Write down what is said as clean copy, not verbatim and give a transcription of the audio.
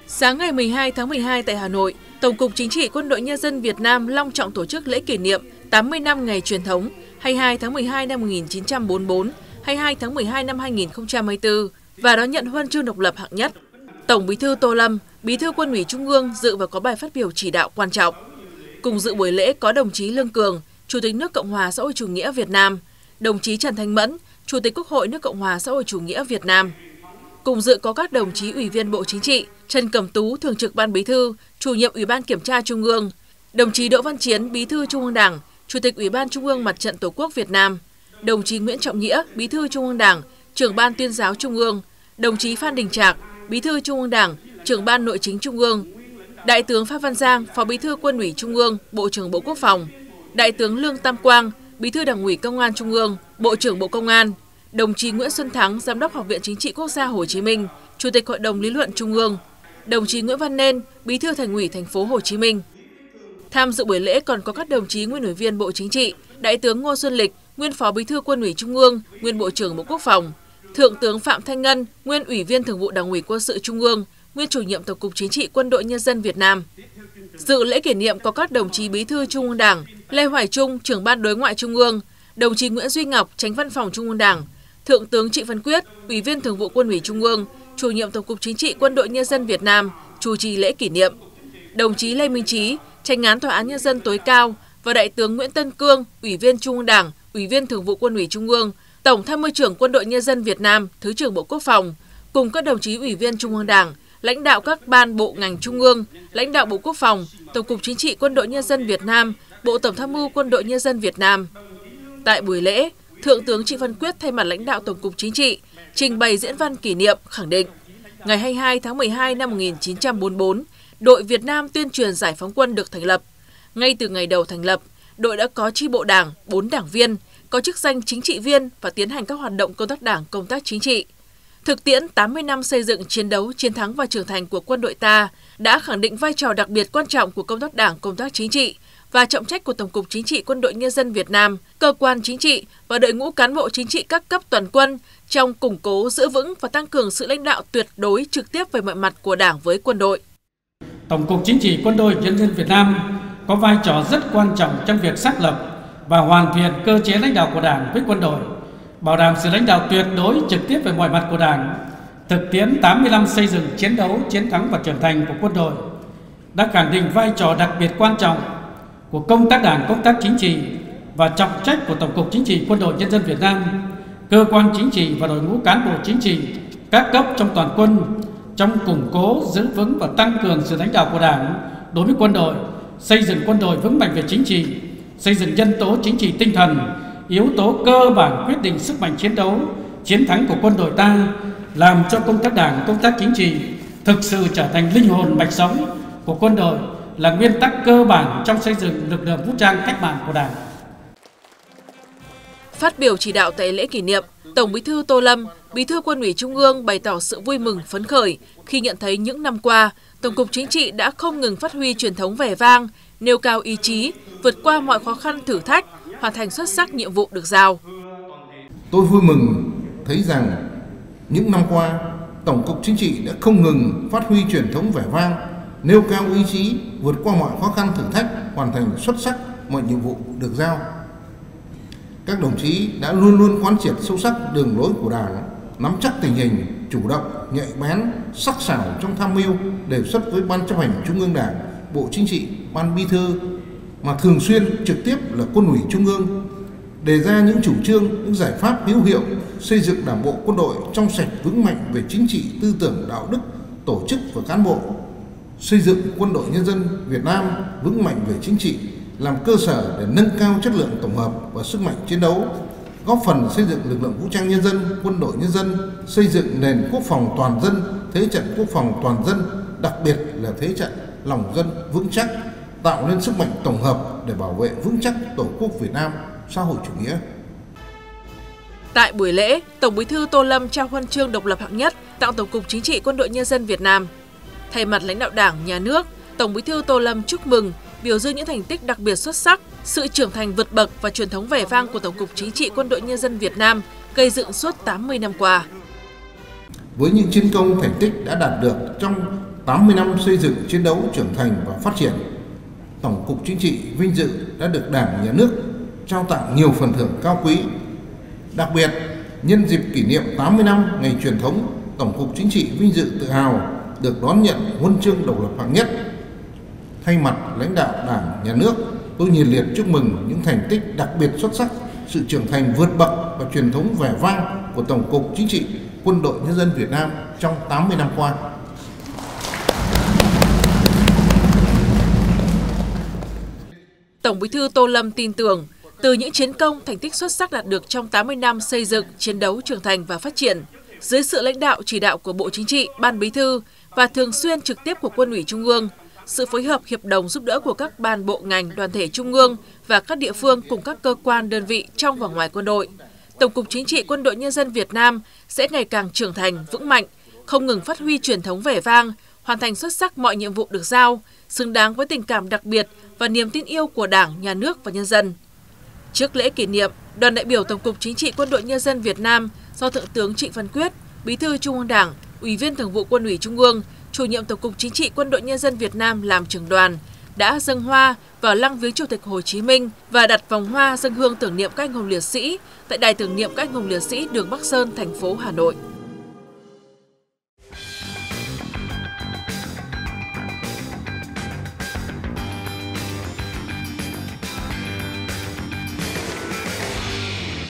Sáng ngày 12 tháng 12 tại Hà Nội, Tổng cục Chính trị Quân đội Nhân dân Việt Nam long trọng tổ chức lễ kỷ niệm 80 năm ngày truyền thống 22 tháng 12 năm 1944, 22 tháng 12 năm 2024 và đón nhận huân chương độc lập hạng nhất. Tổng Bí thư Tô Lâm, Bí thư Quân ủy Trung ương dự và có bài phát biểu chỉ đạo quan trọng. Cùng dự buổi lễ có đồng chí Lương Cường, Chủ tịch nước Cộng hòa xã hội chủ nghĩa Việt Nam, đồng chí Trần Thanh Mẫn, Chủ tịch Quốc hội nước Cộng hòa xã hội chủ nghĩa Việt Nam. Cùng dự có các đồng chí Ủy viên Bộ Chính trị, Trần Cẩm Tú, Thường trực Ban Bí thư, Chủ nhiệm Ủy ban Kiểm tra Trung ương, đồng chí Đỗ Văn Chiến, Bí thư Trung ương Đảng, Chủ tịch Ủy ban Trung ương Mặt trận Tổ quốc Việt Nam, đồng chí Nguyễn Trọng Nghĩa, Bí thư Trung ương Đảng, Trưởng ban Tuyên giáo Trung ương, đồng chí Phan Đình Trạc, Bí thư Trung ương Đảng, Trưởng ban Nội chính Trung ương, Đại tướng Phan Văn Giang, Phó Bí thư Quân ủy Trung ương, Bộ trưởng Bộ Quốc phòng, Đại tướng Lương Tam Quang, Bí thư Đảng ủy Công an Trung ương, Bộ trưởng Bộ Công an, đồng chí Nguyễn Xuân Thắng, Giám đốc Học viện Chính trị Quốc gia Hồ Chí Minh, Chủ tịch Hội đồng Lý luận Trung ương, đồng chí Nguyễn Văn Nên, Bí thư Thành ủy Thành phố Hồ Chí Minh. Tham dự buổi lễ còn có các đồng chí nguyên Ủy viên Bộ Chính trị, Đại tướng Ngô Xuân Lịch, nguyên Phó Bí thư Quân ủy Trung ương, nguyên Bộ trưởng Bộ Quốc phòng, Thượng tướng Phạm Thanh Ngân, nguyên Ủy viên Thường vụ Đảng ủy Quân sự Trung ương, nguyên Chủ nhiệm Tổng cục Chính trị Quân đội Nhân dân Việt Nam. Dự lễ kỷ niệm có các đồng chí Bí thư Trung ương Đảng, Lê Hoài Trung, Trưởng ban Đối ngoại Trung ương, đồng chí Nguyễn Duy Ngọc, Chánh Văn phòng Trung ương Đảng, Thượng tướng Trịnh Văn Quyết, Ủy viên Thường vụ Quân ủy Trung ương, Chủ nhiệm Tổng cục Chính trị Quân đội Nhân dân Việt Nam, chủ trì lễ kỷ niệm. Đồng chí Lê Minh Trí, Chánh án Tòa án Nhân dân tối cao và Đại tướng Nguyễn Tân Cương, Ủy viên Trung ương Đảng, Ủy viên Thường vụ Quân ủy Trung ương, Tổng Tham mưu trưởng Quân đội Nhân dân Việt Nam, Thứ trưởng Bộ Quốc phòng, cùng các đồng chí Ủy viên Trung ương Đảng, lãnh đạo các ban bộ ngành Trung ương, lãnh đạo Bộ Quốc phòng, Tổng cục Chính trị Quân đội Nhân dân Việt Nam, Bộ Tổng Tham mưu Quân đội Nhân dân Việt Nam. Tại buổi lễ, Thượng tướng Trịnh Văn Quyết thay mặt lãnh đạo Tổng cục Chính trị trình bày diễn văn kỷ niệm khẳng định ngày 22 tháng 12 năm 1944, đội Việt Nam tuyên truyền giải phóng quân được thành lập. Ngay từ ngày đầu thành lập, đội đã có chi bộ đảng, 4 đảng viên, có chức danh chính trị viên và tiến hành các hoạt động công tác đảng, công tác chính trị. Thực tiễn 80 năm xây dựng, chiến đấu, chiến thắng và trưởng thành của quân đội ta đã khẳng định vai trò đặc biệt quan trọng của công tác đảng, công tác chính trị và trọng trách của Tổng cục Chính trị Quân đội Nhân dân Việt Nam, cơ quan chính trị và đội ngũ cán bộ chính trị các cấp toàn quân trong củng cố, giữ vững và tăng cường sự lãnh đạo tuyệt đối trực tiếp về mọi mặt của Đảng với quân đội. Tổng cục Chính trị Quân đội Nhân dân Việt Nam có vai trò rất quan trọng trong việc xác lập và hoàn thiện cơ chế lãnh đạo của Đảng với quân đội, bảo đảm sự lãnh đạo tuyệt đối trực tiếp về mọi mặt của Đảng. Thực tiễn 80 năm xây dựng, chiến đấu, chiến thắng và trưởng thành của quân đội đã khẳng định vai trò đặc biệt quan trọng của công tác đảng, công tác chính trị và trọng trách của Tổng cục Chính trị Quân đội Nhân dân Việt Nam, cơ quan chính trị và đội ngũ cán bộ chính trị các cấp trong toàn quân trong củng cố, giữ vững và tăng cường sự lãnh đạo của Đảng đối với quân đội, xây dựng quân đội vững mạnh về chính trị, xây dựng nhân tố chính trị tinh thần, yếu tố cơ bản quyết định sức mạnh chiến đấu, chiến thắng của quân đội ta, làm cho công tác đảng, công tác chính trị thực sự trở thành linh hồn mạch sống của quân đội, là nguyên tắc cơ bản trong xây dựng lực lượng vũ trang cách mạng của Đảng. Phát biểu chỉ đạo tại lễ kỷ niệm, Tổng Bí thư Tô Lâm, Bí thư Quân ủy Trung ương bày tỏ sự vui mừng, phấn khởi khi nhận thấy những năm qua, Tổng cục Chính trị đã không ngừng phát huy truyền thống vẻ vang, nêu cao ý chí, vượt qua mọi khó khăn thử thách, hoàn thành xuất sắc nhiệm vụ được giao. Tôi vui mừng thấy rằng những năm qua, Tổng cục Chính trị đã không ngừng phát huy truyền thống vẻ vang, nêu cao ý chí, vượt qua mọi khó khăn thử thách, hoàn thành xuất sắc mọi nhiệm vụ được giao. Các đồng chí đã luôn luôn quán triệt sâu sắc đường lối của Đảng, nắm chắc tình hình, chủ động, nhạy bén, sắc sảo trong tham mưu, đề xuất với Ban Chấp hành Trung ương Đảng, Bộ Chính trị, Ban Bí thư, mà thường xuyên trực tiếp là Quân ủy Trung ương, đề ra những chủ trương, những giải pháp hữu hiệu, xây dựng Đảng bộ quân đội trong sạch vững mạnh về chính trị, tư tưởng, đạo đức, tổ chức và cán bộ, xây dựng Quân đội Nhân dân Việt Nam vững mạnh về chính trị, làm cơ sở để nâng cao chất lượng tổng hợp và sức mạnh chiến đấu, góp phần xây dựng lực lượng vũ trang nhân dân, quân đội nhân dân, xây dựng nền quốc phòng toàn dân, thế trận quốc phòng toàn dân, đặc biệt là thế trận lòng dân vững chắc, tạo nên sức mạnh tổng hợp để bảo vệ vững chắc Tổ quốc Việt Nam xã hội chủ nghĩa. Tại buổi lễ, Tổng Bí thư Tô Lâm trao huân chương độc lập hạng nhất tặng Tổng cục Chính trị Quân đội Nhân dân Việt Nam. Thay mặt lãnh đạo Đảng, Nhà nước, Tổng Bí thư Tô Lâm chúc mừng, biểu dương những thành tích đặc biệt xuất sắc, sự trưởng thành vượt bậc và truyền thống vẻ vang của Tổng cục Chính trị Quân đội Nhân dân Việt Nam gây dựng suốt 80 năm qua. Với những chiến công thành tích đã đạt được trong 80 năm xây dựng, chiến đấu, trưởng thành và phát triển, Tổng cục Chính trị vinh dự đã được Đảng, Nhà nước trao tặng nhiều phần thưởng cao quý. Đặc biệt, nhân dịp kỷ niệm 80 năm ngày truyền thống, Tổng cục Chính trị vinh dự tự hào được đón nhận huân chương độc lập hạng nhất. Thay mặt lãnh đạo Đảng, Nhà nước, tôi nhiệt liệt chúc mừng những thành tích đặc biệt xuất sắc, sự trưởng thành vượt bậc và truyền thống vẻ vang của Tổng cục Chính trị Quân đội Nhân dân Việt Nam trong 80 năm qua. Tổng Bí thư Tô Lâm tin tưởng, từ những chiến công, thành tích xuất sắc đạt được trong 80 năm xây dựng, chiến đấu, trưởng thành và phát triển, dưới sự lãnh đạo chỉ đạo của Bộ Chính trị, Ban Bí thư và thường xuyên trực tiếp của Quân ủy Trung ương, sự phối hợp hiệp đồng giúp đỡ của các ban bộ ngành, đoàn thể Trung ương và các địa phương cùng các cơ quan đơn vị trong và ngoài quân đội, Tổng cục Chính trị Quân đội Nhân dân Việt Nam sẽ ngày càng trưởng thành, vững mạnh, không ngừng phát huy truyền thống vẻ vang, hoàn thành xuất sắc mọi nhiệm vụ được giao, xứng đáng với tình cảm đặc biệt và niềm tin yêu của Đảng, Nhà nước và nhân dân. Trước lễ kỷ niệm, đoàn đại biểu Tổng cục Chính trị Quân đội Nhân dân Việt Nam do Thượng tướng Trịnh Văn Quyết, Bí thư Trung ương Đảng, Ủy viên Thường vụ Quân ủy Trung ương, Chủ nhiệm Tổng cục Chính trị Quân đội Nhân dân Việt Nam làm trưởng đoàn, đã dâng hoa vào lăng viếng Chủ tịch Hồ Chí Minh và đặt vòng hoa dâng hương tưởng niệm các anh hùng liệt sĩ tại đài tưởng niệm các anh hùng liệt sĩ đường Bắc Sơn, thành phố Hà Nội.